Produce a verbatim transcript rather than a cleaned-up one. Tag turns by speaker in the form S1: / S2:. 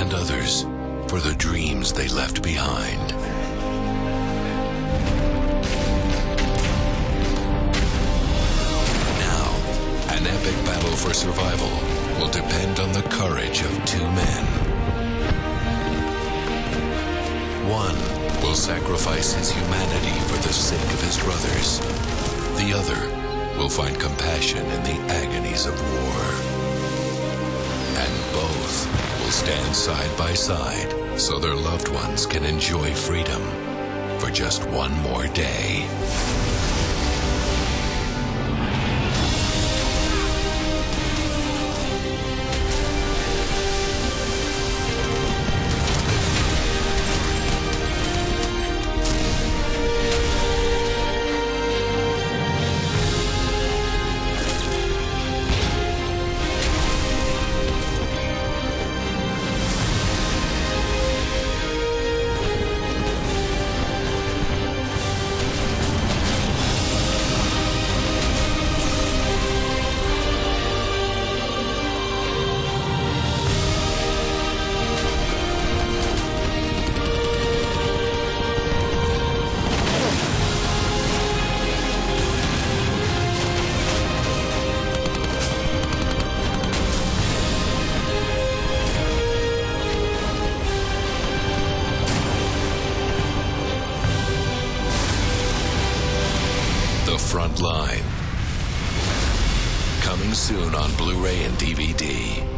S1: and others for the dreams they left behind. Now, an epic battle for survival will depend on the courage of two men. One will sacrifice his humanity for the sake of his brothers. The other will find compassion in the agonies of war. And both will stand side by side so their loved ones can enjoy freedom for just one more day. Front Line. Coming soon on Blu-ray and D V D.